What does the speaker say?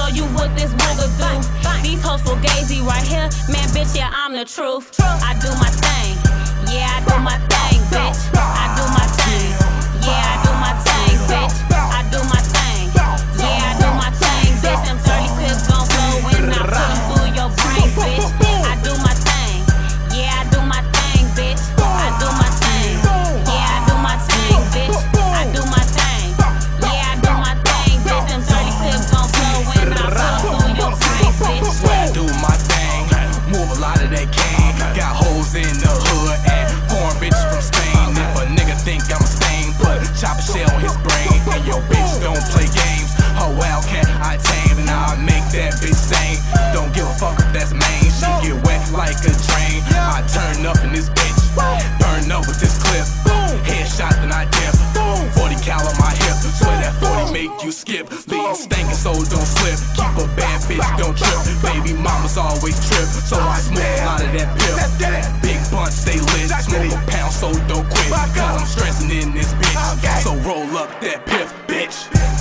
show you what this booger do. These hoes fugazi right here, man, bitch, yeah, I'm the truth. I do my thing, yeah, I do my thing, bitch. I do my thing, yeah, I do my thing, bitch. I do my thing, yeah, I do my thing, bitch. Them 30 clips gon' flow when I put them through your brain, bitch. I do my thing, yeah, I do my thing, bitch. I do my thing, yeah, I do my thing, bitch. I do my thing, yeah, I do my thing, bitch. Them 30 clips gon' flow when I put them through your brain, bitch. Swear I do my thing, move a lot of that cane. Got hoes in the hood and foreign bitches from Spain. If a nigga think I'm a stain, put a chopper shell on his brain. And your bitch don't play games. Oh well, can I tame and I'll make that bitch sing. Don't give a fuck if that's main. She get wet like a drain. I turn up in this bitch, burn up with this clip. Headshot then I dip. 40 cal on my hip. Swear that 40 make you skip. Leave stinking so don't slip. Keep a bad bitch, don't trip. Baby mamas always trip, so I smoke a lot of that pill. Big blunt, stay lit. Smoke a pound, so don't quit. Cause I'm stressing in this bitch. So roll up that piff, bitch.